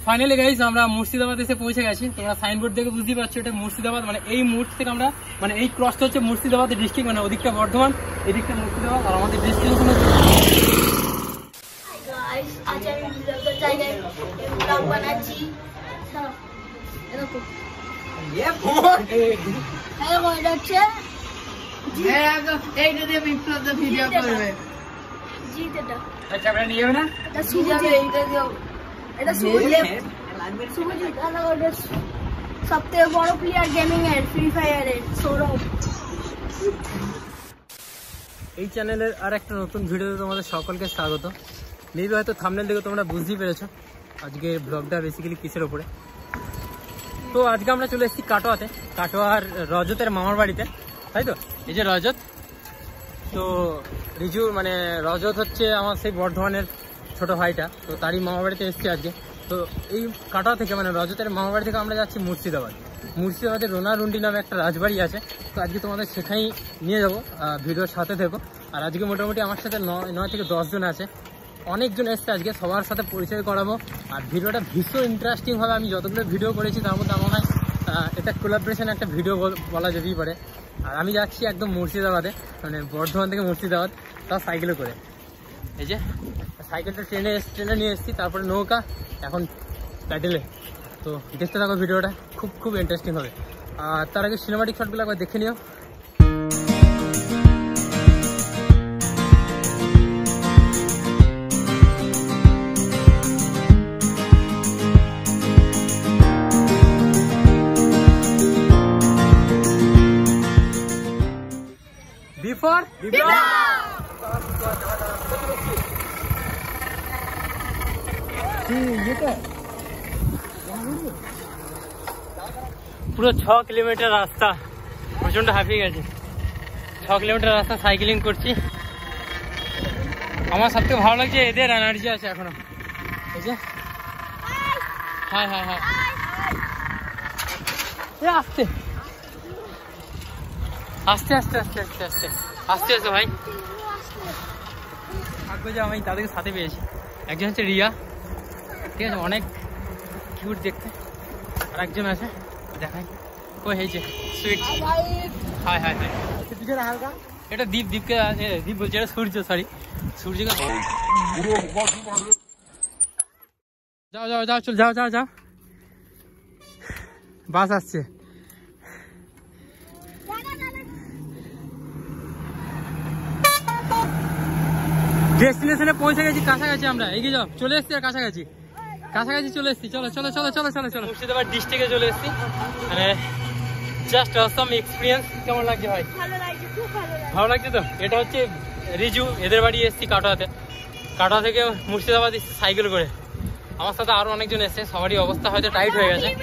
Finally guys আমরা মুর্শিদাবাদ এসে পৌঁছে গেছি। তোমরা সাইনবোর্ড দেখে বুঝতে পারছো এটা মুর্শিদাবাদ, মানে এই মুহূর্ত থেকে আমরা মানে এই ক্রসটা হচ্ছে মুর্শিদাবাদ ডিস্ট্রিক্ট, মানে ওদিকটা বর্ধমান এদিকটা মুর্শিদাবাদ, আর আমাদের ডেস্টিনেশন হচ্ছে সবথেকে বড় প্লেয়ার গেমিং এর ফ্রি ফায়ারের সৌরভ। এই চ্যানেলের আর একটা নতুন ভিডিওতে তোমাদের সকলকে স্বাগত। মেবি হয়তো থাম্বনেল দেখে তোমরা বুঝতেই পেরেছো আজকে ব্লগটা বেসিক্যালি কিসের ওপরে। তো আজকে আমরা চলে এসেছি কাটোয়াতে, কাটোয়ার রজতের মামার বাড়িতে, তাই তো? এই যে রজত, তো রিজু মানে রজত হচ্ছে আমার সেই বর্ধমানের ছোট ভাইটা, তো তারই মামার বাড়িতে এসেছি আজকে। তো এই কাটোয়া থেকে মানে রজতের মামার বাড়ি থেকে আমরা যাচ্ছি মুর্শিদাবাদ। মুর্শিদাবাদের রোনারুন্ডি নামে একটা রাজবাড়ি আছে, তো আজকে তোমাদের সেখানেই নিয়ে যাবো, ভিডিওর সাথে থেকো। আর আজকে মোটামুটি আমার সাথে 9 থেকে 10 জন আছে, অনেকজন এসছে আজকে, সবার সাথে পরিচয় করাবো। আর ভিডিওটা ভীষণ ইন্টারেস্টিং হবে। আমি যতগুলো ভিডিও করেছি তার মধ্যে আমার হয় এটা কোলাবরেশন একটা ভিডিও বলা যেতেই পারে। আর আমি যাচ্ছি একদম মুর্শিদাবাদে, মানে বর্ধমান থেকে মুর্শিদাবাদ, তাও সাইকেলে করে। এই যে সাইকেলটা ট্রেনে নিয়ে এসেছি, তারপরে নৌকা, এখন প্যাডেলে। তো দেখতে থাকো ভিডিওটা, খুব ইন্টারেস্টিং হবে। আর তার আগে সিনেমাটিক শটগুলো একবার দেখে নিও। পুরো 6 কিলোমিটার রাস্তা, প্রচন্ড হাঁপিয়ে গেছে। 6 কিলোমিটার রাস্তা সাইকেলিং করছি। আমার সবথেকে ভালো লাগছে এদের এনার্জি আছে এখনো। এই যে হ্যাঁ আস্তে আস্তে আস্তে আস্তে আস্তে আস্তে আস্তে আস্তে ভাই, থাকবে যে আমি তাদেরকে সাথে পেয়েছি। একজন হচ্ছে রিয়া, ঠিক আছে, অনেক কিউট দেখতে। আর একজন আছে দেখাই, ও এই যে সুইট, হাই হালকা, এটা দীপকে দীপ বলছে, এটা সূর্য, সরি সূর্যকে। যাও চল, যাও বাস আসছে। ডেস্টিনেশনে পৌঁছে গেছি, কাছাকাছি আমরা, এগিয়ে যাও, চলে এসছি আর কাছাকাছি চলে এসছি। চলো মুর্শিদাবাদ ডিস্ট্রিক্টে চলে এসছি। মানে জাস্ট অসাম এক্সপিরিয়েন্স। কেমন লাগছে ভাই? ভালো লাগছে তো। এটা হচ্ছে রিজু, এদের বাড়ি এসছি কাটোয়া থেকে মুর্শিদাবাদ এসছি সাইকেল করে। আমার সাথে আরো অনেকজন এসছে, সবারই অবস্থা হয়তো টাইট হয়ে গেছে।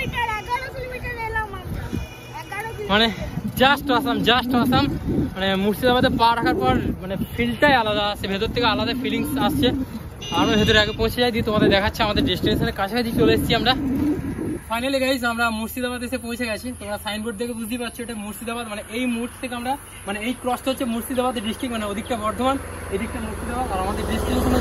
মানে জাস্ট অসাম। মানে মুর্শিদাবাদে পা রাখার পর মানে ফিলটাই আলাদা আসছে, ভেতর থেকে আলাদা ফিলিংস আসছে। আমরা ভেতরে আগে পৌঁছে যাই, দিয়ে তোমাদের দেখাচ্ছি আমাদের ডেস্টিনেশনের কাছাকাছি চলে এসেছি আমরা। ফাইনালি গাইস আমরা মুর্শিদাবাদ এসে পৌঁছে গেছি। তোমরা সাইনবোর্ড দেখে বুঝতে পারছো এটা মুর্শিদাবাদ, মানে এই মুহূর্ত থেকে আমরা মানে এই ক্রসটা হচ্ছে মুর্শিদাবাদ ডিস্ট্রিক্ট, মানে ওদিকটা বর্ধমান এদিকটা মুর্শিদাবাদ, আর আমাদের ডেস্টিনেশন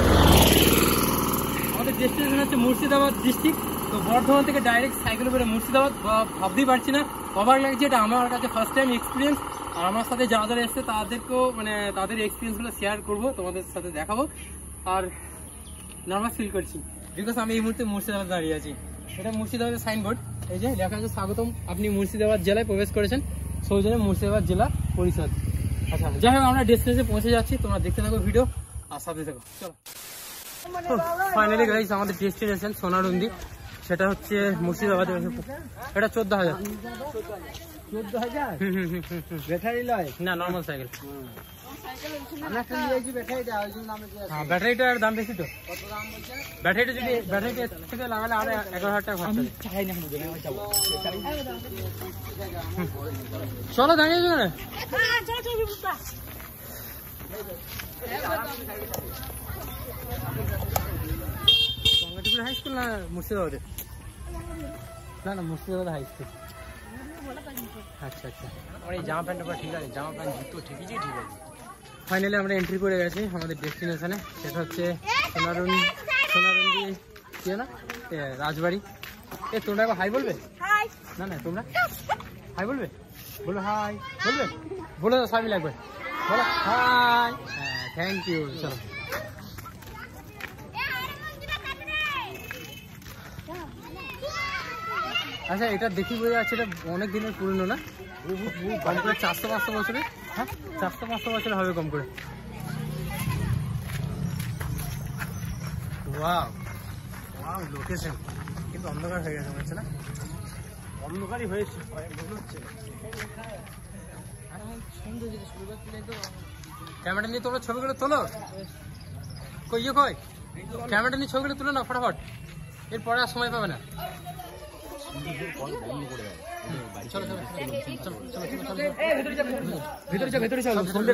হচ্ছে মুর্শিদাবাদ ডিস্ট্রিক্ট। তো বর্ধমান থেকে ডাইরেক্ট সাইকেল করে মুর্শিদাবাদ, ভাবতেই পারছি না, অবাক লাগছে। এটা আমার কাছে ফার্স্ট টাইম এক্সপিরিয়েন্স। আর আমার সাথে যারা এসছে তাদেরকেও মানে তাদের এক্সপিরিয়েন্সগুলো শেয়ার করবো, তোমাদের সাথে দেখাবো। আর নার্ভাস ফিল করছি বিকজ আমি এই মুহূর্তে মুর্শিদাবাদ দাঁড়িয়ে আছি। এটা মুর্শিদাবাদের সাইনবোর্ড, এই যে লেখা আছে স্বাগতম, আপনি মুর্শিদাবাদ জেলায় প্রবেশ করেছেন, সৌজন্যে মুর্শিদাবাদ জেলা পরিষদ। আচ্ছা যাই হোক, আমরা ডেস্টিনেশনে পৌঁছে যাচ্ছি, তোমরা দেখতে থাকো ভিডিও আর সাথে থাকো। চলো ফাইনালি গাইস আমাদের ডেস্টিনেশন সোনারুন্দি, সেটা হচ্ছে মুর্শিদাবাদ। এটা 14,000। ব্যাটারি লয় না, নর্মাল সাইকেল। ব্যাটারিটার দাম বেশি তো। ব্যাটারিটা যদি ব্যাটারিটা থেকে লাগালে আরো 11,000 টাকা খরচ। চলো দাঁড়িয়ে যাবে না, হাই স্কুল না মুর্শিদাবাদে? না মুর্শিদাবাদ হাই স্কুল। আচ্ছা আমার এই জামা প্যান্টটা ঠিক আছে, জামা প্যান্ট জুতো ঠিক আছে। ফাইনালি আমরা এন্ট্রি করে গেছি আমাদের ডেস্টিনেশনে, সেটা হচ্ছে সোনারুন্দি কি না রাজবাড়ি। তোমরা একবার হাই বলবে? হাই। না না তোমরা হাই বলবে, বলবে হাই বলবে, বলে দাও সবাই মিলে একবার বলো হাই। হ্যাঁ থ্যাংক ইউ। চলো আচ্ছা, এটা দেখি বোঝা যাচ্ছে এটা অনেক দিনের পুরনো না? কম করে 400-500 বছরের। হ্যাঁ 400-500 বছর হবে কম করে। ওয়াও ওয়াও লোকেশন কিন্তু অন্ধকার হয়ে গেছে মনে হচ্ছে না? অন্ধকারই হয়েছে মনে হচ্ছে। ক্যামেরা নিয়ে তোমরা ছবিগুলো তোলো। কই কই ক্যামেরা নিয়ে ছবিগুলো তুলো না ফটাফট, এরপরে আর সময় পাবে না। চলো চলো ভেতরে যাও, ভেতরে যাও,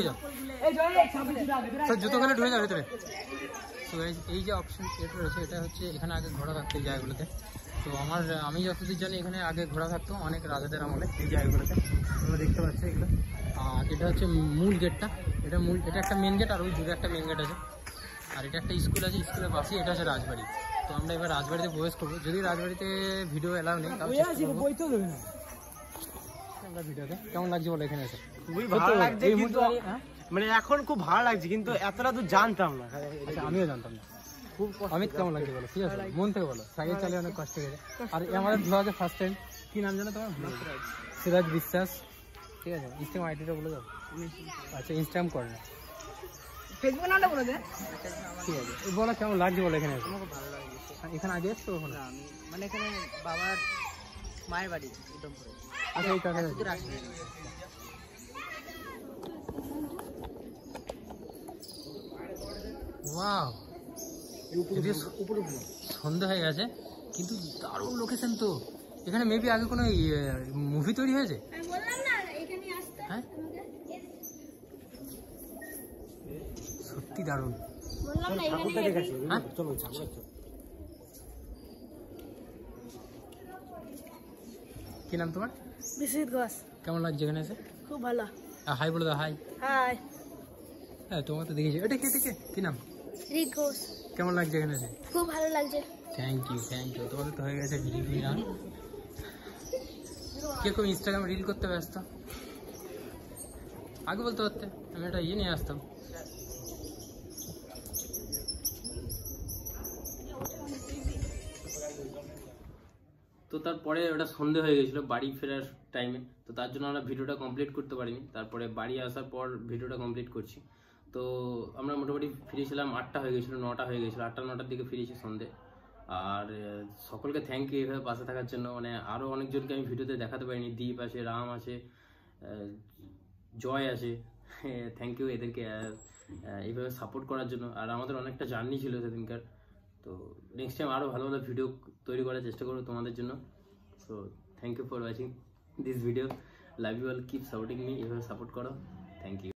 জুতো খেলে ঢুকে যাও ভেতরে। তো এই যে অপশন এটা রয়েছে, এটা হচ্ছে এখানে আগে ঘোড়া থাকতো এই জায়গাগুলোতে। তো আমি যতদূর জানি এখানে আগে ঘোড়া থাকতো অনেক রাজাদের আমলে এই জায়গাগুলোতে। তোমরা দেখতে পাচ্ছ এগুলো। আর এটা হচ্ছে মূল গেটটা, এটা একটা মেন গেট, আর ওই দূরে একটা মেন গেট আছে। আর এটা একটা স্কুল আছে, স্কুলের পাশেই এটা হচ্ছে রাজবাড়ি। তো আমরা এবার রাজবাড়িতে প্রবেশ করবো। যদি রাজবাড়িতে ভিডিও এলাও নেই আমরা ভিডিওতে। কেমন লাগছে বলো এখানে এসে? খুবই ভালো লাগছে, কিন্তু মানে এখন খুব ভালো লাগছে, কিন্তু এতটা তো জানতাম না। আচ্ছা আমিও জানতাম না। খুব অমিত কেমন লাগছে বলো? ঠিক আছে মন থেকে বলো। সাইকেল চালিয়ে অনেক কষ্ট হয়েছে। আর আমাদের ব্লগে ফার্স্ট টাইম। কি নাম জানো তোমার? সিরাজ বিশ্বাস। ঠিক আছে ইনস্টাগ্রাম আইডিটা বলে দাও। আচ্ছা ইনস্টাগ্রাম করে না, ফেসবুক নামটা বলে দে। ঠিক আছে বলো কেমন লাগছে বলো এখানে এসে? আমাকে ভালো লাগছে। এখানে আগে এসছো ওখানে? আমি মানে এখানে বাবার মায়ের বাড়ি উত্তমপুরে। আচ্ছা এই কাছে শুধু আসলে ওয়াও সন্ধ্যা হয়ে গেছে কিন্তু দারুণ লোকেশন তো। এখানে মেবি আগে কোনো মুভি তৈরি হয়েছে। আমি বললাম না এখানে আসতে। হ্যাঁ সত্যি দারুণ। বললাম না ঠাকুরটা এখানে দেখেছি। হ্যাঁ? চলো ঠাকুর। কি নাম তোমার? বিশ্বজিৎ ঘোষ। কেমন লাগছে এখানে এসে? খুব ভালো। হাই বলে দাও হাই। হাই। হ্যাঁ তোমার তো দেখেছি। এটা কে থেকে কি নাম? রিক ঘোষ। কেমন লাগছে এখানে এসে? খুব ভালো লাগছে। Thank you thank you. তোমাদের তো হয়ে গেছে ভিডিও না? কে কেউ ইনস্টাগ্রামে রিল করতে ব্যস্ত? আগে বলতে পারতে, আমি একটা নিয়ে আসতাম। তো তারপরে ওটা সন্ধে হয়ে গেছিলো বাড়ি ফেরার টাইমে। তো তার জন্য আমরা ভিডিওটা কমপ্লিট করতে পারিনি। তারপরে বাড়ি আসার পর ভিডিওটা কমপ্লিট করছি। তো আমরা মোটামুটি ফিরেছিলাম 8টা হয়ে গেছিলো, 9টা হয়ে গেছিলো। 8টা-9টার দিকে ফিরেছি সন্ধে। আর সকলকে থ্যাংক ইউ এইভাবে পাশে থাকার জন্য। মানে আরও অনেকজনকে আমি ভিডিওতে দেখাতে পারিনি। দীপ আছে, রাম আছে, জয় আছে। থ্যাংক ইউ এদেরকে এইভাবে সাপোর্ট করার জন্য। আর আমাদের অনেকটা জার্নি ছিল সেদিনকার। তো নেক্সট টাইম আরও ভালো ভালো ভিডিও তৈরি করার চেষ্টা করবো তোমাদের জন্য। So thank you for watching this video. Love you all, keep supporting me. এভাবে সাপোর্ট করো। Thank you.